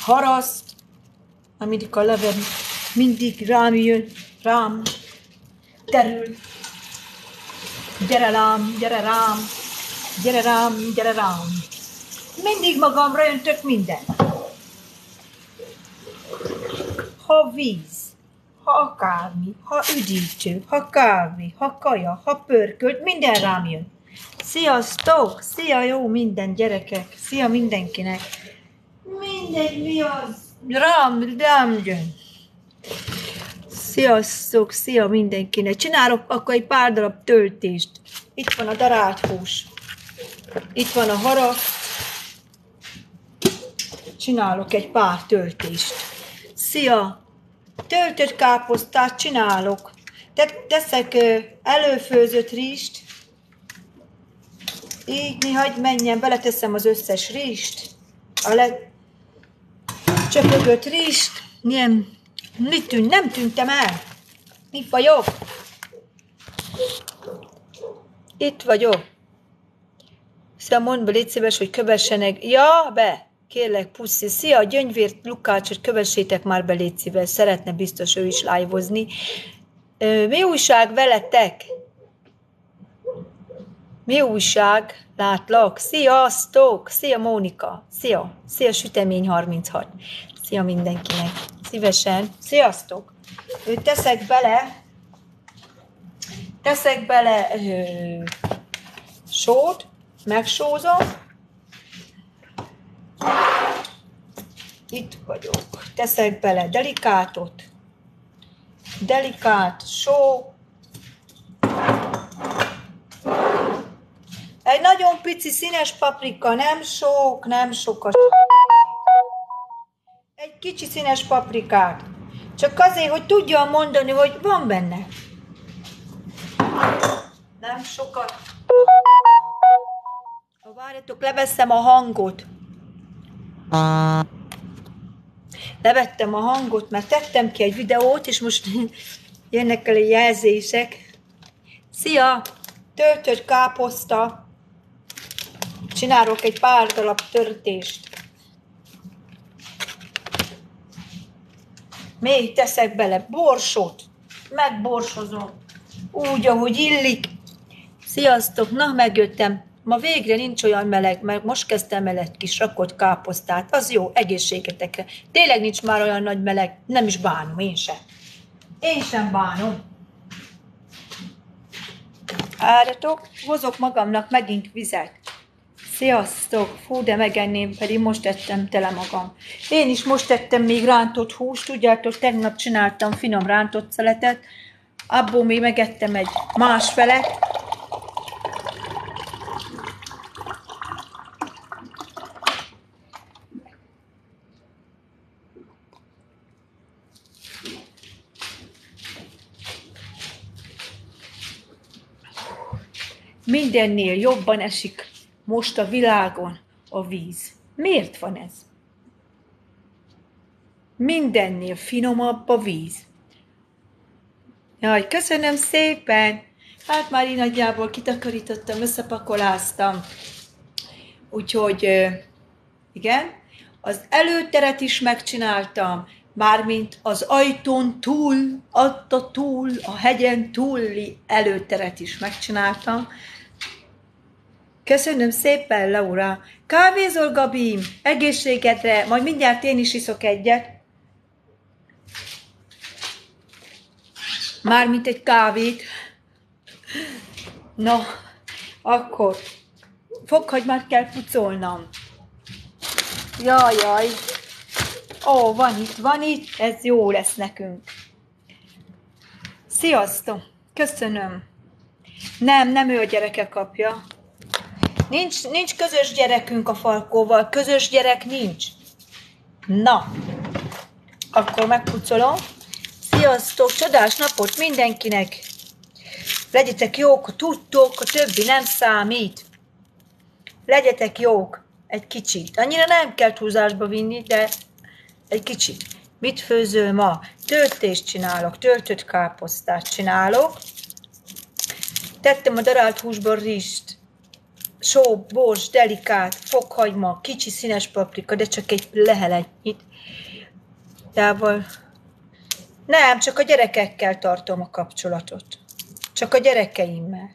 haraszt, amit a levem mindig rám jön, rám terül. Gyere rám, gyere rám, gyere rám, gyere rám. Mindig magamra öntök mindent. Ha víz, ha akármi, ha üdítő, ha kávé, ha kaja, ha pörkölt, minden rám jön. Sziasztok! Szia jó minden gyerekek! Szia mindenkinek! Mindegy mi az? Rám jön. Sziasztok! Szia mindenkinek! Csinálok akkor egy pár darab töltést. Itt van a darált hús. Itt van a haraszt. Csinálok egy pár töltést. Szia! Töltött káposztát csinálok. Teszek előfőzött rizst. Így hagyj menjen, beleteszem az összes rizst. A csöpögött rizst. Nem tűntem el. Itt vagyok. Itt vagyok. Szóval mondd be, légy szíves, hogy kövessenek. Ja, be. Kérlek, puszi. Szia, Gyöngyvér Lukácsot kövessétek már be, légy szíves. Szeretne biztos ő is live-ozni. Mi újság veletek? Mi újság? Látlak. Sziasztok! Szia, Mónika! Szia! Szia, Sütemény 36! Szia mindenkinek! Szívesen! Sziasztok! Teszek bele sót, megsózom. Itt vagyok. Teszek bele delikát só. Egy nagyon pici színes paprika, nem sok a egy kicsi színes paprikát. Csak azért, hogy tudjam mondani, hogy van benne. Nem sokat. Várjatok, leveszem a hangot. Levettem a hangot, mert tettem ki egy videót, és most jönnek el a jelzések. Szia! Töltött káposzta. Csinálok egy pár darab törtést. Még teszek bele borsot. Megborsozom. Úgy, ahogy illik. Sziasztok! Na, megjöttem. Ma végre nincs olyan meleg, mert most kezdtem el egy kis rakott káposztát. Az jó, egészségetekre. Tényleg nincs már olyan nagy meleg. Nem is bánom, én sem. Én sem bánom. Várjatok, hozok magamnak megint vizet. Sziasztok! Fú, de megenném, pedig most ettem tele magam. Én is most ettem még rántott húst, tudjátok, tegnap csináltam finom rántott szeletet, abból még megettem egy másfelet. Mindennél jobban esik most a világon a víz. Miért van ez? Mindennél finomabb a víz. Jaj, köszönöm szépen! Hát már én nagyjából kitakarítottam, összepakoláztam. Úgyhogy, igen, az előteret is megcsináltam, mármint az ajtón túl, a hegyen túli előteret is megcsináltam. Köszönöm szépen, Laura! Kávézol, Gabim? Egészségedre, majd mindjárt én is iszok egyet. Mármint egy kávét. No, akkor fokhagymát kell pucolnom. Jaj. Ó, van itt, ez jó lesz nekünk. Sziasztok, köszönöm. Nem ő a gyereke kapja. Nincs közös gyerekünk a Falkóval, közös gyerek nincs. Na, akkor megpucolom. Sziasztok, csodás napot mindenkinek. Legyetek jók, tudtok, a többi nem számít. Legyetek jók, egy kicsit. Annyira nem kell túlzásba vinni, de egy kicsit. Mit főzöl ma? Töltést csinálok, töltött káposztát csinálok. Tettem a darált húsból rizst. só, bors, delikát, fokhagyma, kicsi színes paprika, de csak egy leheletnyit. Tával. Nem, csak a gyerekekkel tartom a kapcsolatot. Csak a gyerekeimmel.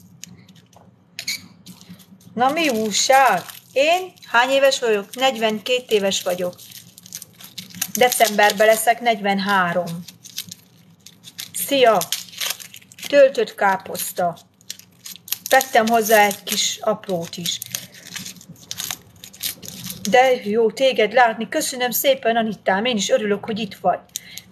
Na mi újság? Én hány éves vagyok? 42 éves vagyok. Decemberben leszek 43. Szia! Töltött káposzta. Vettem hozzá egy kis aprót is. De jó téged látni. Köszönöm szépen, Anittám. Én is örülök, hogy itt vagy.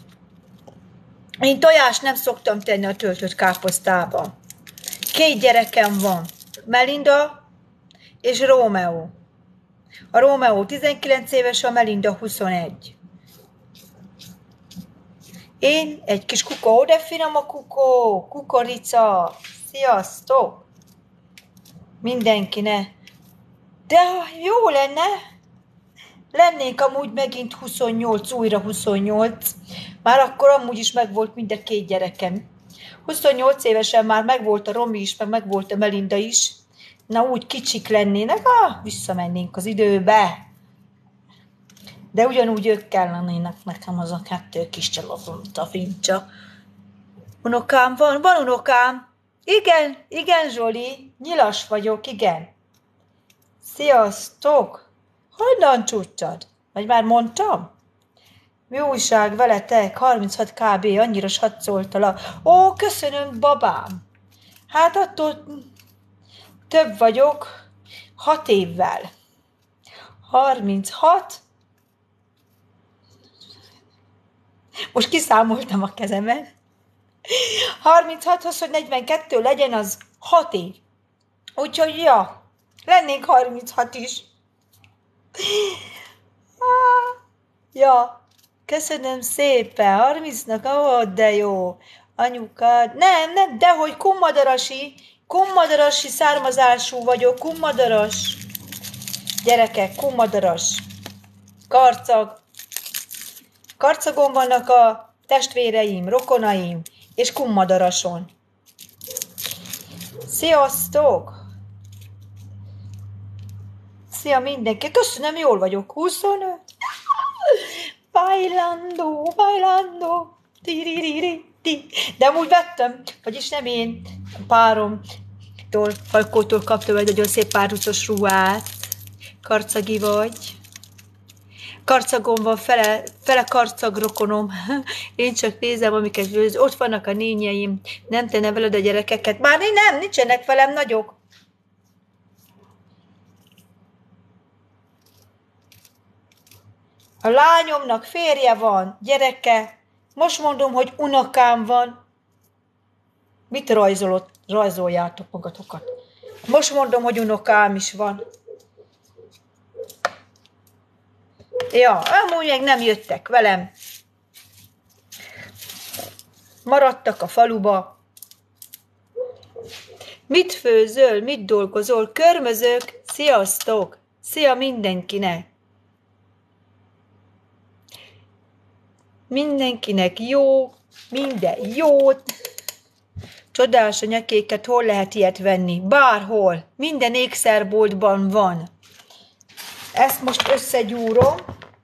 Én tojást nem szoktam tenni a töltött káposztába. 2 gyerekem van. Melinda és Rómeó. A Rómeó 19 éves, a Melinda 21. Én egy kis kuka, de finom a kukorica. Sziasztok! Mindenkinek. De jó lenne, lennénk amúgy megint 28, újra 28. Már akkor amúgy is megvolt mind a 2 gyerekem. 28 évesen már megvolt a Romi is, meg megvolt a Melinda is. Na úgy kicsik lennének, visszamennénk az időbe. De ugyanúgy ők kellenének nekem az a 2 kis csalazonta fincsa. Unokám van unokám. Igen, Zsoli, nyilas vagyok, igen. Sziasztok! Honnan tudtad? Vagy már mondtam? Mi újság veletek? 36 kb. Annyira satszoltalak. Ó, köszönöm, babám. Hát attól több vagyok 6 évvel. 36. Most kiszámoltam a kezemet. 36-hoz, hogy 42 legyen, az 6 év. Úgyhogy, ja, lennénk 36 is. Ja, köszönöm szépen. 30-nak, de jó. Anyukád. Nem, dehogy kummadarasi származású vagyok, kummadaras. Gyerekek, kummadaras. Karcagon vannak a testvéreim, rokonaim, és kummadarason. Sziasztok! Szia mindenki! Köszönöm, jól vagyok. 25. Bailando. De amúgy vettem, vagyis nem én, páromtól, Falkótól kaptam egy nagyon szép párhucos ruhát. Karcagi vagy. Karcagon van, fele karcag rokonom. Én csak nézem, amiket ott vannak a nényeim. Nem te neveled a gyerekeket. Már nem, nincsenek velem nagyok. A lányomnak férje van, gyereke. Most mondom, hogy unokám van. Mit rajzoljátok magatokat? Most mondom, hogy unokám is van. Ja, amúgy még nem jöttek velem. Maradtak a faluba. Mit főzöl, mit dolgozol? Körmözök, sziasztok! Szia mindenkinek! Mindenkinek jó, minden jót. Csodás a nyakéket, hol lehet ilyet venni? Bárhol, minden ékszerboltban van. Ezt most összegyúrom.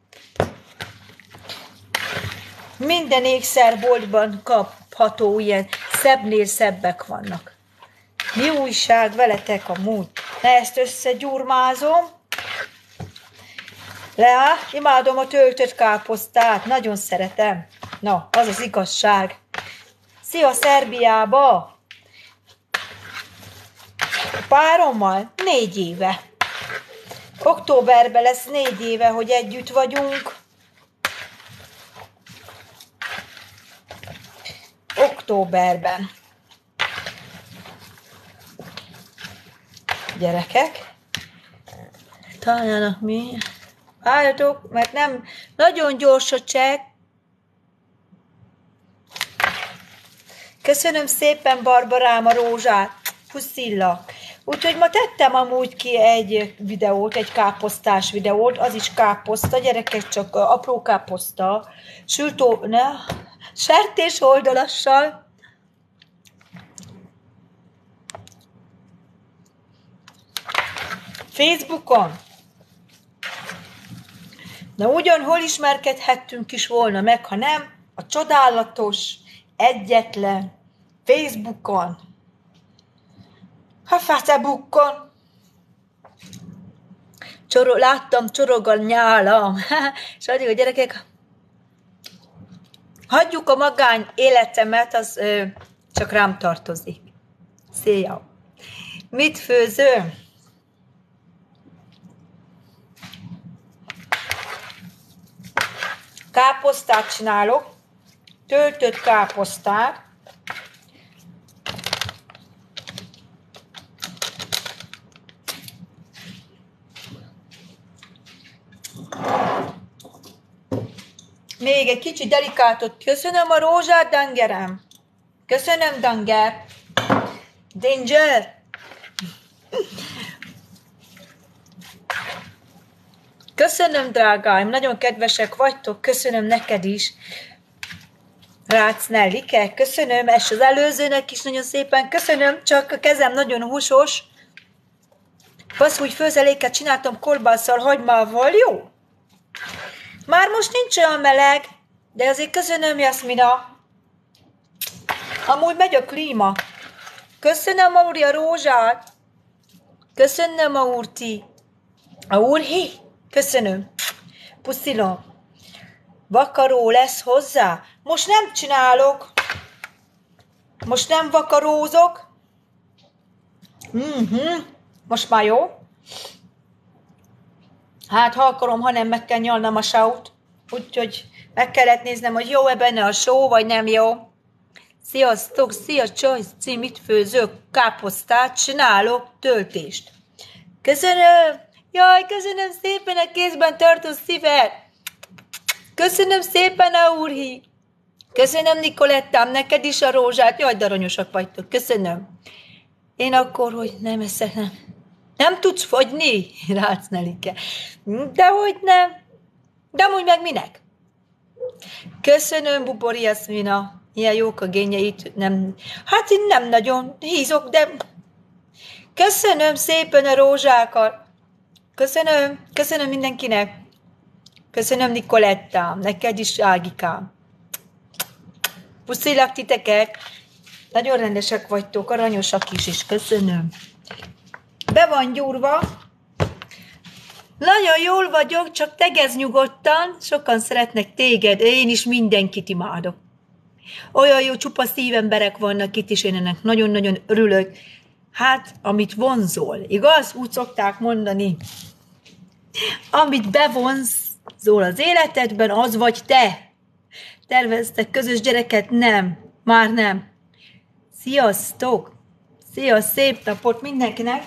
Minden ékszerboltban kapható ilyen, szebbnél szebbek vannak. Mi újság veletek amúgy? Na, ezt összegyúrmázom. Leá, imádom a töltött káposztát, nagyon szeretem. Na, az az igazság. Szia Szerbiába! A párommal 4 éve. Októberben lesz 4 éve, hogy együtt vagyunk. Októberben. Gyerekek, találjanak mi? Álljatok, mert nem nagyon gyors a csekk. Köszönöm szépen, Barbarám, a rózsát. Puszillak. Úgyhogy ma tettem amúgy ki egy videót, egy káposztás videót, az is káposzta, gyerekek, csak apró káposzta, sertés oldalassal. Facebookon. Na ugyan hol ismerkedhettünk is volna meg, ha nem a csodálatos, egyetlen Facebookon, a Facebookon. Láttam, csorog a nyálam. És addig a gyerekek, hagyjuk a magány életemet, az csak rám tartozik. Szia! Mit főzöm? Káposztát csinálok, töltött káposztát. Még egy kicsit delikátot. Köszönöm a rózsát, Dangerem. Köszönöm, Danger. Danger. Köszönöm, drágáim. Nagyon kedvesek vagytok. Köszönöm neked is. Rácz Nellike. Köszönöm. És az előzőnek is nagyon szépen köszönöm. Csak a kezem nagyon húsos. Baszúgy főzeléket csináltam kolbásszal, hagymával. Jó? Már most nincs olyan meleg, de azért köszönöm, Jaszmina. Amúgy megy a klíma. Köszönöm, Auri, a rózsát. Köszönöm, Aurti. Aurhi? Köszönöm. Puszilom. Vakaró lesz hozzá? Most nem csinálok. Most nem vakarózok. Most már jó. Hát, ha akarom, ha nem, meg kell nyalnom a sót. Úgyhogy meg kellett néznem, hogy jó-e benne a só, vagy nem jó. Sziasztok, szia Csajci, mit főzök? Káposztát csinálok, töltést. Köszönöm! Jaj, köszönöm szépen a kézben tartó szívet! Köszönöm szépen, Aurhi! Köszönöm, Nikolettám, neked is a rózsát. Jaj, de aranyosak vagytok, köszönöm. Én akkor, hogy nem eszek, nem. Nem tudsz fogyni? Rácz Nelike. Dehogy nem. De amúgy meg minek? Köszönöm, Bubori Jaszmina. Ilyen jók a génjeit. Nem. Hát én nem nagyon hízok, de köszönöm szépen a rózsákat. Köszönöm. Köszönöm mindenkinek. Köszönöm, Nikolettám. Neked is, Ágikám. Puszilak titeket. Nagyon rendesek vagytok, aranyosak is, és köszönöm. Be van gyúrva. Nagyon jól vagyok, csak tegezz nyugodtan. Sokan szeretnek téged, én is mindenkit imádok. Olyan jó, csupa szívemberek vannak itt, és én ennek nagyon-nagyon örülök. Hát, amit vonzol, igaz? Úgy szokták mondani. Amit bevonzol az életedben, az vagy te. Terveztek közös gyereket? Nem. Már nem. Sziasztok! Szia, szép napot mindenkinek!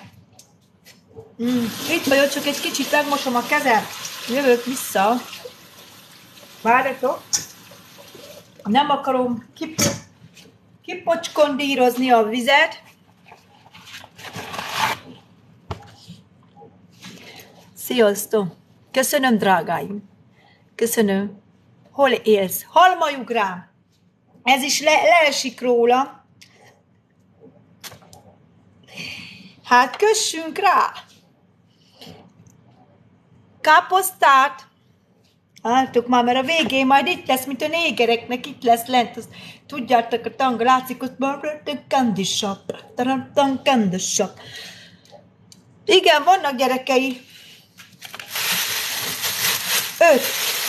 Itt vagyok, csak egy kicsit megmosom a kezem. Jövök vissza. Várjatok. Nem akarom kipocskondírozni a vizet. Sziasztok! Köszönöm, drágáim! Köszönöm. Hol élsz? Halmajugrám! Ez is leesik róla. Hát kössünk rá! Káposztát! Álltok már, mert a végén majd itt lesz, mint a négereknek, itt lesz lent, azt tudjátok, a tanga látszik, ott már candy shop. Candy shop. Igen, vannak gyerekei. 5.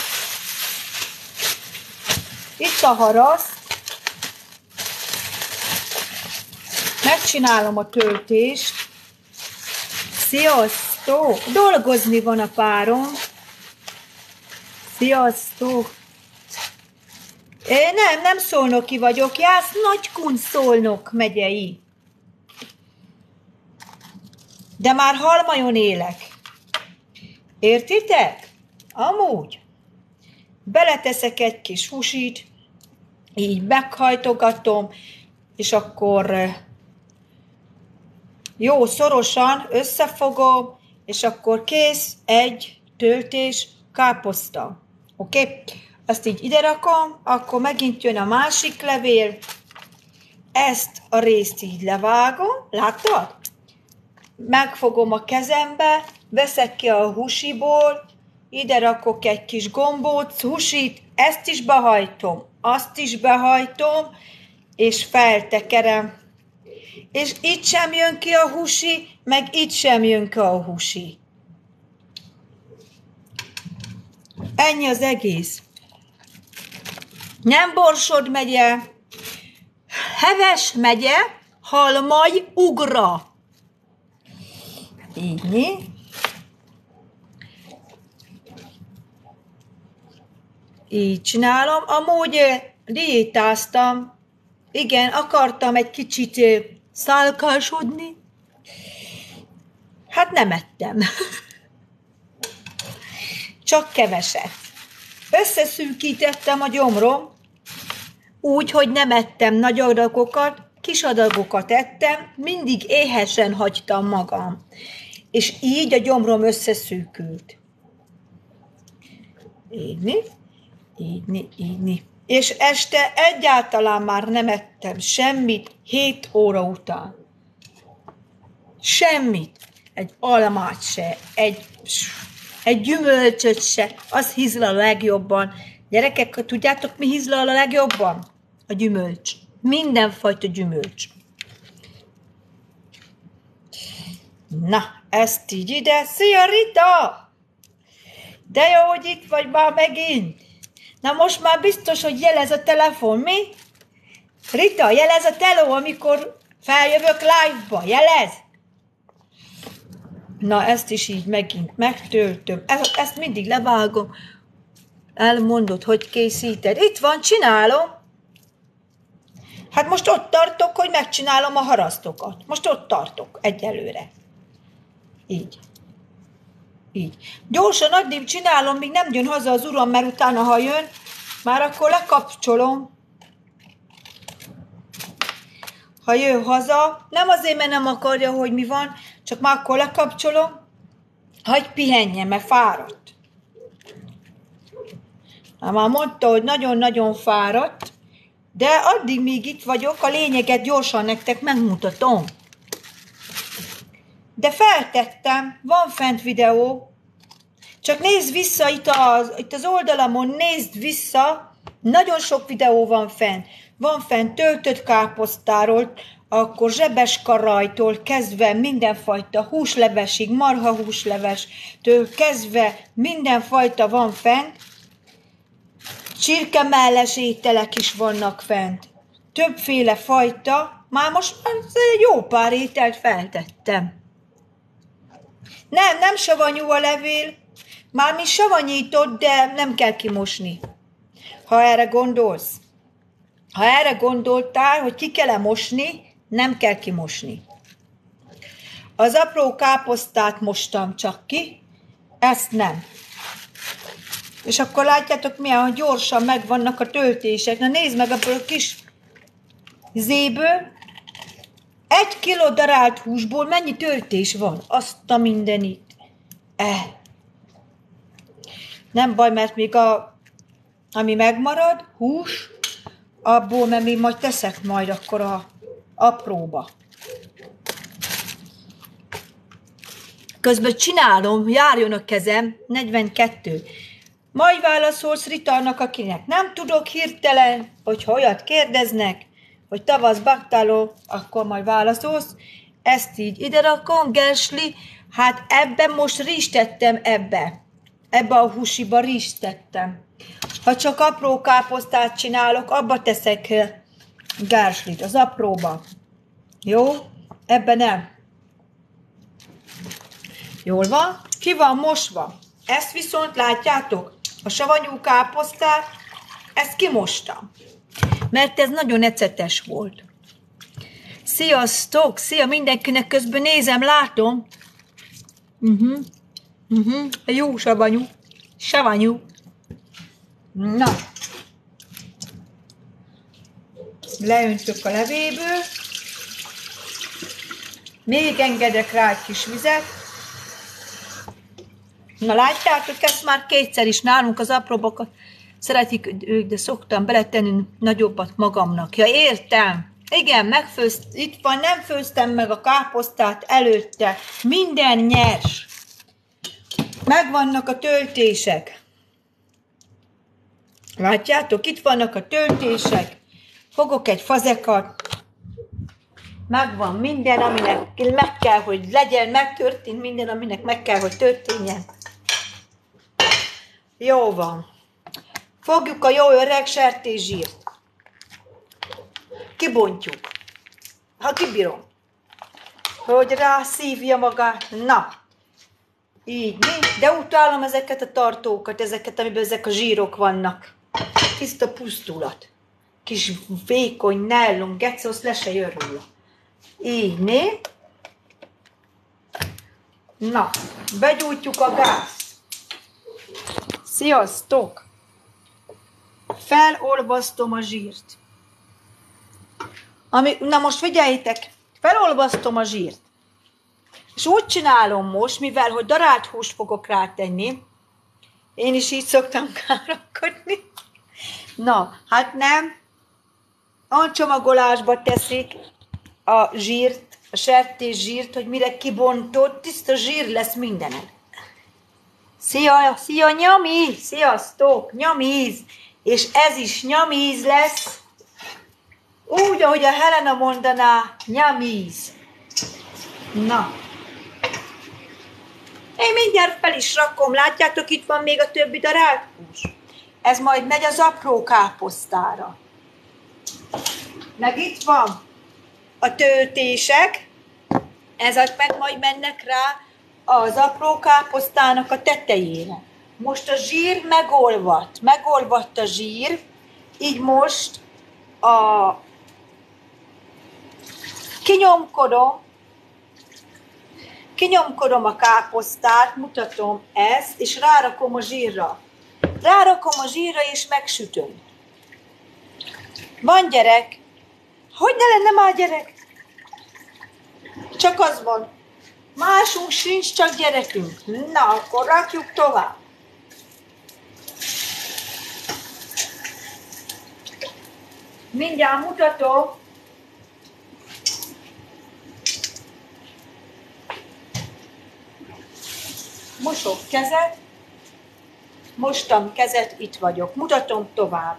Itt a harasz. Megcsinálom a töltést. Sziasztok! Dolgozni van a párom. Sziasztok! Nem Szolnoki vagyok. Jász Nagykun, Szolnok megyei. De már Halmajon élek. Értitek? Amúgy. Beleteszek egy kis húsit, így meghajtogatom, és akkor jó szorosan összefogom, és akkor kész egy töltés káposzta. Oké? Azt így ide rakom, akkor megint jön a másik levél, ezt a részt így levágom, láttad? megfogom a kezembe, veszek ki a húsiból, ide rakok egy kis gombóc, húsit, ezt is behajtom, azt is behajtom, és feltekerem. És itt sem jön ki a húsi, meg itt sem jön ki a húsi. Ennyi az egész. Nem Borsod megye, Heves megye, Halmai Ugra. Így. Így csinálom. Amúgy diétáztam. Igen, akartam egy kicsit szálkásodni. Hát nem ettem. Csak keveset. Összeszűkítettem a gyomrom, úgy, hogy nem ettem nagy adagokat, kis adagokat ettem, mindig éhesen hagytam magam. És így a gyomrom összeszűkült. Így. És este egyáltalán már nem ettem semmit 7 óra után. Semmit. Egy almát se, egy gyümölcsöt se. Az hízlal a legjobban. Gyerekek, tudjátok, mi hízlal a legjobban? A gyümölcs. Mindenfajta gyümölcs. Na, ezt így ide. Szia, Rita! De jó, hogy itt vagy már megint. Na most már biztos, hogy jelez a telefon, mi? Rita, jelez a teló, amikor feljövök live-ba. Jelez? Na, ezt is így megint megtöltöm. Ezt mindig levágom. Elmondod, hogy készíted. Itt van, csinálom. Hát most ott tartok, hogy megcsinálom a harasztokat. Most ott tartok egyelőre. Így. Gyorsan addig csinálom, míg nem jön haza az uram, mert utána, ha jön, már akkor lekapcsolom. Ha jön haza, nem azért, mert nem akarja, hogy mi van, csak már akkor lekapcsolom, hagyj pihenjen, mert fáradt. Már mondta, hogy nagyon-nagyon fáradt, de addig még itt vagyok, a lényeget gyorsan nektek megmutatom. De feltettem, van fent videó, csak nézd vissza itt az oldalamon, nézd vissza, nagyon sok videó van fent. Van fent töltött káposztáról, akkor zsebeskarajtól kezdve mindenfajta húslevesig, marhahúslevestől kezdve mindenfajta van fent. Csirkemelles ételek is vannak fent. Többféle fajta, már most jó pár ételt feltettem. Nem savanyú a levél, mármint savanyított, de nem kell kimosni. Ha erre gondolsz. Ha erre gondoltál, hogy ki kell mosni, nem kell kimosni. Az apró káposztát mostam csak ki, ezt nem. És akkor látjátok milyen, hogy gyorsan megvannak a töltések. Na nézd meg abból a kis zéből. 1 kiló darált húsból mennyi töltés van? Azt a mindenit. Nem baj, mert még ami megmarad, hús, abból, mert még majd teszek majd akkor a apróba. Közben csinálom, járjon a kezem, 42. Majd válaszolsz Ritának, akinek nem tudok hirtelen, hogyha olyat kérdeznek, hogy tavasz baktáló, akkor majd válaszolsz. Ezt így ide rakom, gersli, hát ebben most rizst tettem ebbe a húsiba rizst tettem. Ha csak apró káposztát csinálok, abba teszek gerslit, az apróba. Jó? Ebben nem. Jól van? Ki van mosva? Ezt viszont látjátok? A savanyú káposztát, ezt kimostam. Mert ez nagyon ecetes volt. Sziasztok! Szia mindenkinek, közben nézem, látom. Jó savanyú. Savanyú. Na. Leöntök a levéből. Még engedek rá egy kis vizet. Na látjátok, ezt már 2-szer is nálunk az apróbbakat szeretik ők, de szoktam beletenni nagyobbat magamnak. Ja, értem. Igen, itt van, nem főztem meg a káposztát előtte. Minden nyers. Megvannak a töltések. Látjátok, itt vannak a töltések. Fogok egy fazekat. Megvan minden, aminek meg kell, hogy legyen, megtörtént minden, aminek meg kell, hogy történjen. Jó van. Fogjuk a jó öreg sertészsírt. Kibontjuk. Ha kibírom. Hogy rászívja magát. Na. Így, de utálom ezeket a tartókat, ezeket, amiben ezek a zsírok vannak. Tiszta pusztulat. Kis vékony nellon, gecósz, le se jön róla. Így, né? Na, begyújtjuk a gázt. Sziasztok! Felolvasztom a zsírt. Na most figyeljétek, felolvasztom a zsírt. És úgy csinálom most, mivel hogy darált húst fogok rátenni, én is így szoktam káromkodni. Na, hát nem. A csomagolásba teszik a zsírt, a sertészsírt, hogy mire kibontott, tiszta zsír lesz mindenen. Szia, nyami! Sziasztok, nyamíz! És ez is nyamíz lesz. Úgy, ahogy a Helena mondaná, nyamíz. Na. Én mindjárt fel is rakom, látjátok, itt van még a többi darált hús. Ez majd megy az apró káposztára. Meg itt van a töltések, ezek meg majd mennek rá az apró káposztának a tetejére. Most a zsír megolvadt a zsír, így most kinyomkodom a káposztát, mutatom ezt, és rárakom a zsírra. Rárakom a zsírra, és megsütöm. Van gyerek. Hogy ne lenne már gyerek? Csak az van. Másunk sincs, csak gyerekünk. Na, akkor rakjuk tovább. Mindjárt mutatom. Mosok kezet. Mostam kezet, itt vagyok. Mutatom tovább.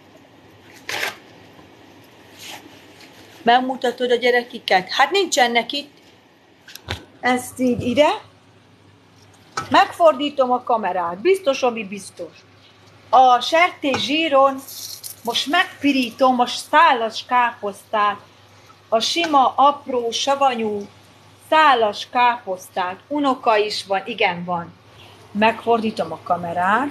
Megmutatod a gyerekiket? Hát nincsenek itt. Ezt így ide. Megfordítom a kamerát. Biztos, ami biztos. A sertészsíron most megpirítom a szálas káposztát. A sima, apró, savanyú szálas káposztát. Unoka is van, igen van. Megfordítom a kamerát.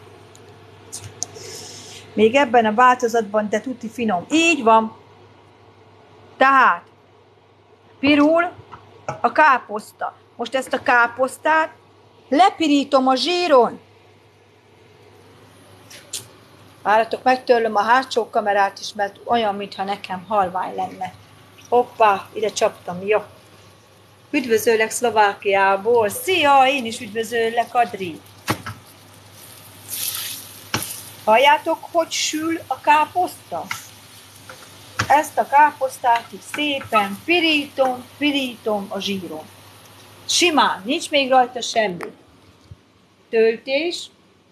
Még ebben a változatban, de tuti finom. Így van. Tehát pirul a káposzta. Most ezt a káposztát lepirítom a zsíron. Várjatok, megtörlöm a hátsó kamerát is, mert olyan, mintha nekem halvány lenne. Hoppá, ide csaptam, jó. Üdvözöllek Szlovákiából. Szia, én is üdvözöllek, Adri. Halljátok, hogy sül a káposzta? Ezt a káposztát is szépen pirítom a zsíron. Simán, nincs még rajta semmi. Töltés.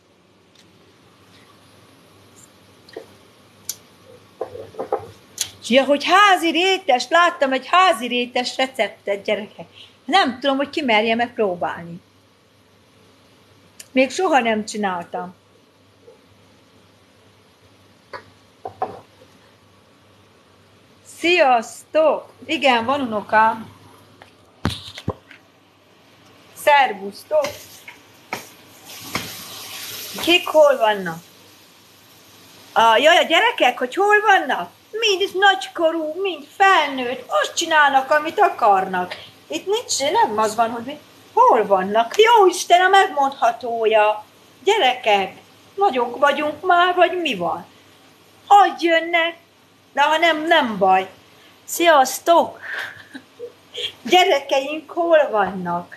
Ja, hogy házi rétes, láttam egy házi rétes receptet, gyerekek. Nem tudom, hogy ki merje megpróbálni. Még soha nem csináltam. Sziasztok! Igen, van unokám. Szervusztok! Kik hol vannak? Jaj, a gyerekek, hogy hol vannak? Mind nagykorú, mind felnőtt, azt csinálnak, amit akarnak. Itt nincs, nem az van, hogy hol vannak. Jó Isten, a megmondhatója. Gyerekek, nagyok vagyunk már, vagy mi van? Hadd jönnek, de ha nem, nem baj. Sziasztok! Gyerekeink hol vannak?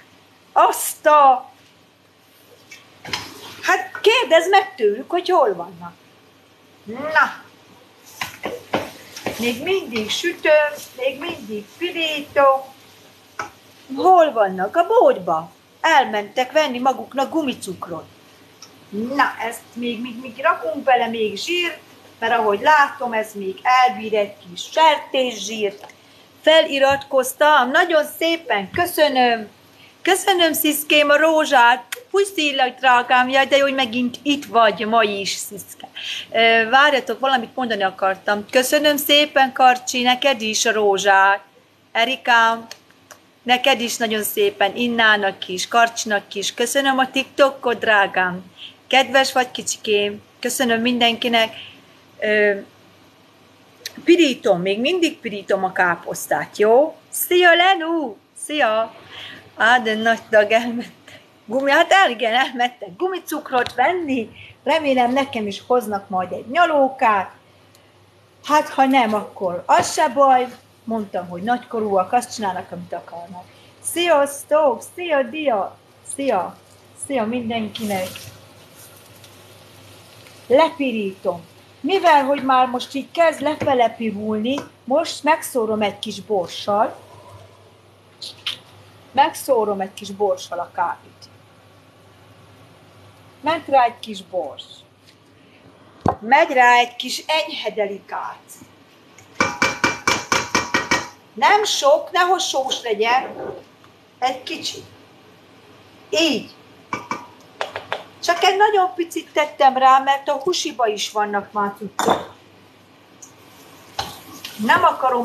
Hát kérdezd meg tőlük, hogy hol vannak. Na! Még mindig sütöm, még mindig pirítom. Hol vannak? A boltba. Elmentek venni maguknak gumicukrot. Na, ezt még rakunk bele még zsírt, mert ahogy látom, ez még elbír egy kis sertészsírt. Feliratkoztam, nagyon szépen köszönöm. Köszönöm, Sziszkém, a rózsát. Puszillak, drágám, jaj, de jó, hogy megint itt vagy ma is, Sziszke. Várjatok, valamit mondani akartam. Köszönöm szépen, Karcsi, neked is a rózsát. Erikám, neked is nagyon szépen, Innának is, Karcsinak is. Köszönöm a TikTokot, drágám. Kedves vagy, kicsikém. Köszönöm mindenkinek. Pirítom, még mindig pirítom a káposztát, jó? Szia, Lenú! Szia! De nagy dag elmentek. Igen, elmentek gumicukrot venni. Remélem nekem is hoznak majd egy nyalókát. Hát, ha nem, akkor az se baj. Mondtam, hogy nagykorúak azt csinálnak, amit akarnak. Sziasztok! Szia, Dia! Szia! Szia mindenkinek! Lepirítom. Mivel, hogy már most így kezd lefele pirulni, most megszórom egy kis borssal. Megszórom egy kis borssal a kávét. Ment rá egy kis bors. Megy rá egy kis enyhe delikát. Nem sok, nehogy sós legyen. Egy kicsi. Így. Csak egy nagyon picit tettem rá, mert a húsiba is vannak már cuccok. Nem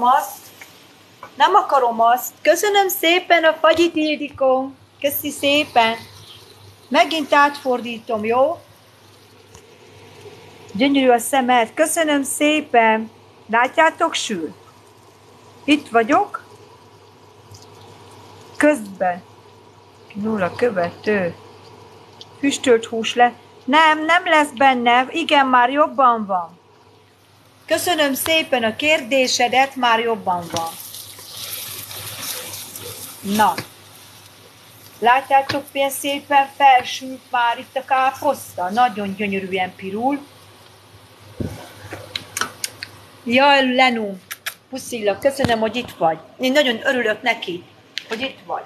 akarom azt. Köszönöm szépen a fagyit, Ildikó. Köszi szépen. Megint átfordítom, jó? Gyönyörű a szemed. Köszönöm szépen. Látjátok, sül? Itt vagyok. Közben. Nulla követő. Füstölt hús le. Nem lesz benne. Igen, már jobban van. Köszönöm szépen a kérdésedet, már jobban van. Na. Látjátok, milyen szépen felsült már itt a káposzta? Nagyon gyönyörűen pirul. Jaj, Lenú, puszillak, köszönöm, hogy itt vagy. Én nagyon örülök neki, hogy itt vagy.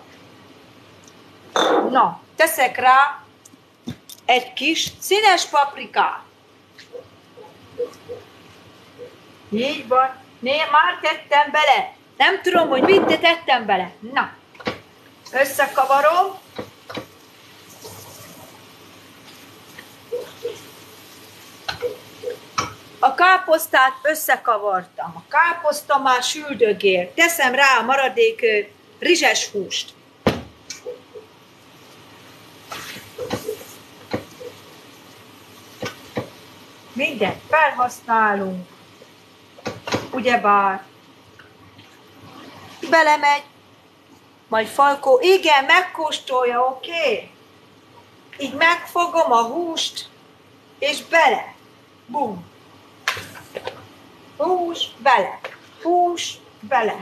Na, teszek rá egy kis színes paprikát. Így van. Már tettem bele. Nem tudom, hogy mit, de tettem bele. Na, összekavarom. A káposztát összekavartam. A káposzta már süldögél. Teszem rá a maradék rizses húst. Mindent felhasználunk. Ugyebár. Belemegy. Majd Falkó, igen, megkóstolja, oké? Így megfogom a húst, és bele. Bum. Hús, bele. Hús, bele.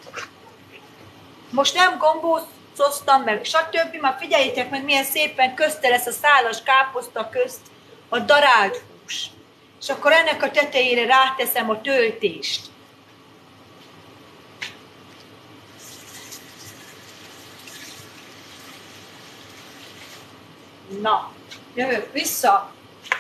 Most nem gombózoztam meg, stb. Már figyeljétek meg, milyen szépen közte lesz a szálas káposzta közt a darált hús. És akkor ennek a tetejére ráteszem a töltést. Na, jövök vissza.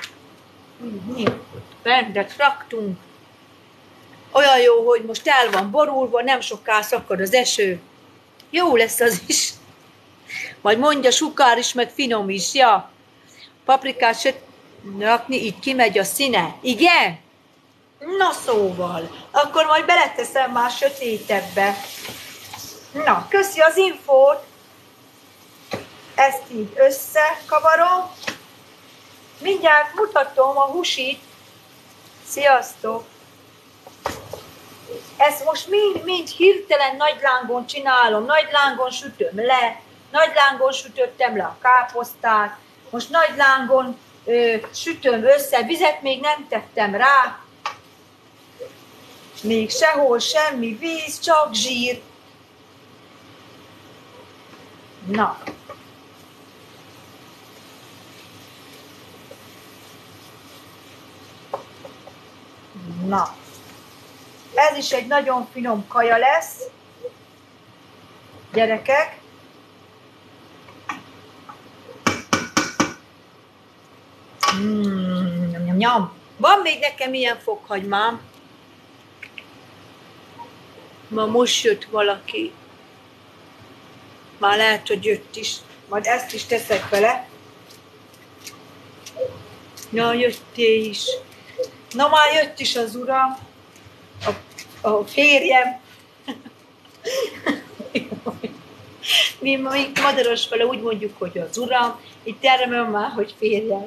Rendet raktunk. Olyan jó, hogy most el van borulva, nem soká szakad az eső. Jó lesz az is. Majd mondja sukár is, meg finom is, ja. Paprikát se rakni, így kimegy a színe. Igen? Na szóval, akkor majd beleteszem már sötétebbe. Na, köszi az infót. Ezt így összekavarom. Mindjárt mutatom a húsit. Sziasztok! Ezt most mind hirtelen nagy lángon csinálom. Nagy lángon sütöm le. Nagy lángon sütöttem le a káposztát. Most nagy lángon sütöm össze. Vizet még nem tettem rá. Még sehol semmi víz, csak zsír. Na. Na. Ez is egy nagyon finom kaja lesz, gyerekek. Nyam, nyam. Van még nekem ilyen fokhagymám. Ma most jött valaki. Már lehet, hogy jött is. Majd ezt is teszek vele. Na, jöttél is. Na, már jött is az uram. A férjem. Mi madaros fele úgy mondjuk, hogy az uram. Itt erre már, hogy férjem.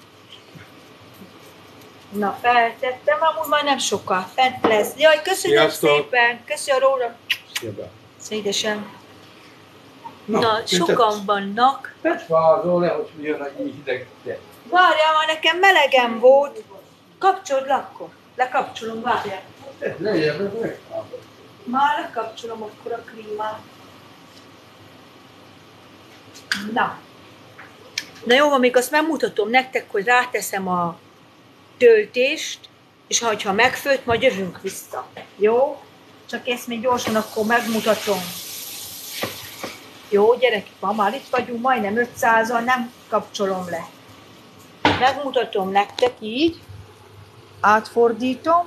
Na, feltettem, amúgy már nem sokkal. Fent lesz. Jaj, köszönöm Sziasztok. szépen. Köszönöm róla. Szédesem. Na, sokan vannak. Fázol le, hogy jön egy hideg. Várjál, már nekem melegem volt. Kapcsold le akkor. Lekapcsolom, várjál. Már lekapcsolom akkor a klímát. Na. Na jó, van, még azt megmutatom nektek, hogy ráteszem a töltést, és ha megfőtt, majd jövünk vissza. Jó? Csak ezt még gyorsan akkor megmutatom. Jó, gyerekek, ma már itt vagyunk, majdnem 500-al, nem kapcsolom le. Megmutatom nektek így, átfordítom.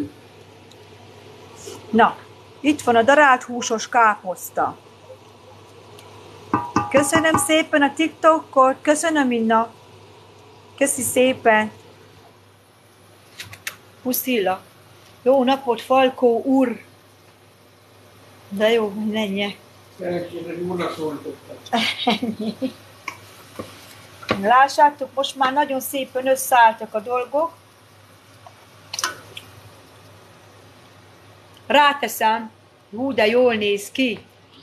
Na, itt van a darált húsos káposzta. Köszönöm szépen a TikTokot, köszönöm Inna. Köszi szépen. Puszilla. Jó napot, Falkó úr. De jó, menjek. Ennyi. Lássátok, most már nagyon szépen összeálltak a dolgok. Ráteszem. Hú, de jól néz ki.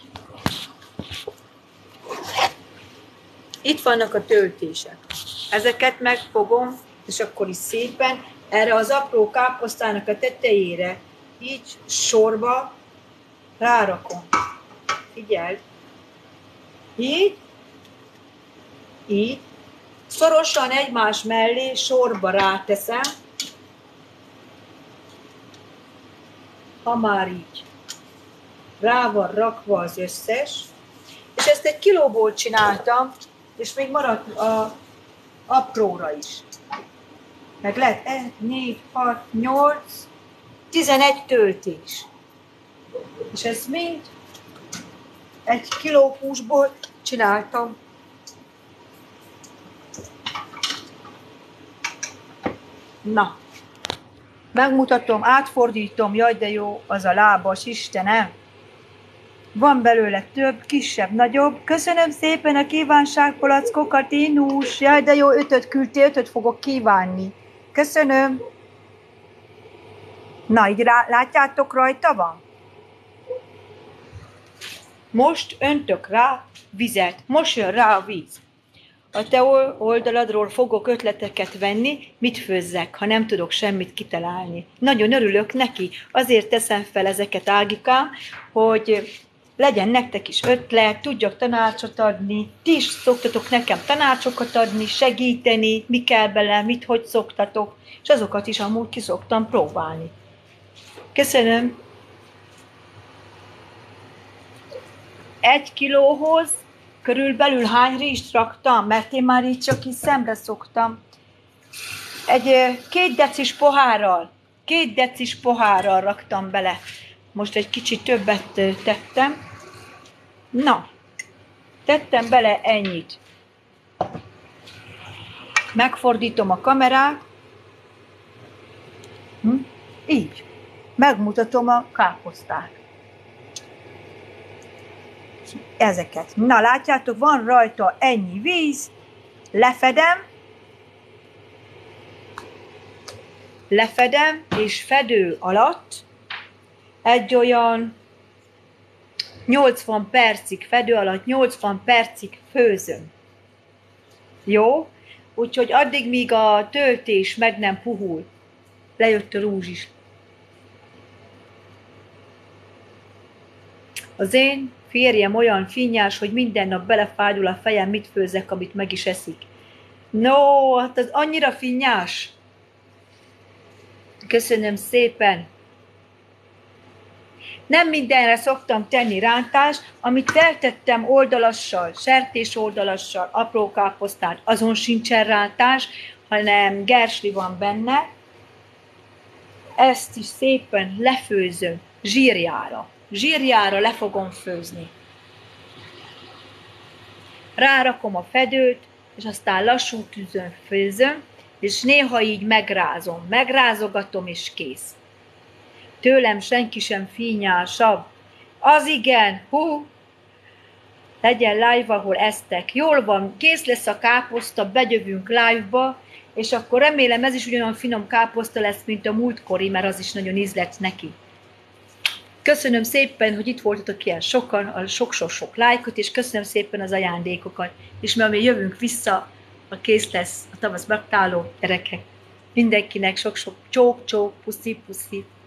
Itt vannak a töltések. Ezeket megfogom, és akkor is szépen erre az apró káposztának a tetejére így sorba rárakom. Figyeld! Így, így, szorosan egymás mellé sorba ráteszem, ha már így rá van rakva az összes, és ezt egy kilóból csináltam, és még maradt a apróra is. Meg lehet 1, 4, 6, 8, 11 töltés. És ezt mind 1 kiló húsból csináltam. Na, megmutatom, átfordítom, jaj de jó, az a lábas, Istenem. Van belőle több, kisebb, nagyobb. Köszönöm szépen a kívánságpalackokat, Inus. Jaj de jó, 5-öt küldtél, 5-öt fogok kívánni. Köszönöm. Na, így látjátok, rajta van? Most öntök rá vizet. Most jön rá a víz. A te oldaladról fogok ötleteket venni, mit főzzek, ha nem tudok semmit kitalálni. Nagyon örülök neki, azért teszem fel ezeket, Ágikám, hogy legyen nektek is ötlet, tudjak tanácsot adni, ti is szoktatok nekem tanácsokat adni, segíteni, mi kell bele, mit, hogy szoktatok, és azokat is amúgy ki szoktam próbálni. Köszönöm! 1 kilóhoz körülbelül hány rizst raktam, mert én már így csak így szemre szoktam. Egy 2 decis pohárral, 2 decis pohárral raktam bele. Most egy kicsit többet tettem. Na, tettem bele ennyit. Megfordítom a kamerát. Így. Megmutatom a káposztát. Ezeket. Na, látjátok, van rajta ennyi víz. Lefedem, és fedő alatt egy olyan 80 percig, fedő alatt 80 percig főzöm. Jó? Úgyhogy addig, míg a töltés meg nem puhul. Lejött a rúzs is. Az én férjem olyan finnyás, hogy minden nap belefájdul a fejem, mit főzzek, amit meg is eszik. No, hát az annyira finnyás. Köszönöm szépen. Nem mindenre szoktam tenni rántást, amit feltettem oldalassal, sertés oldalassal, apró káposztát, azon sincsen rántás, hanem gersli van benne. Ezt is szépen lefőzöm zsírjára. Zsírjára le fogom főzni. Rárakom a fedőt, és aztán lassú tűzön főzöm, és néha így megrázom. Megrázogatom, és kész. Tőlem senki sem fínyásabb. Az igen, legyen live, ahol eztek. Jól van, kész lesz a káposzta, begyövünk live-ba, és akkor remélem ez is ugyanolyan finom káposzta lesz, mint a múltkori, mert az is nagyon ízlett neki. Köszönöm szépen, hogy itt voltatok ilyen sokan, a sok-sok-sok lájkot, és köszönöm szépen az ajándékokat. És mert mi jövünk vissza, a kész lesz a tavasz baktáló, gyerekek. Mindenkinek sok-sok csók-csók, puszi-puszi.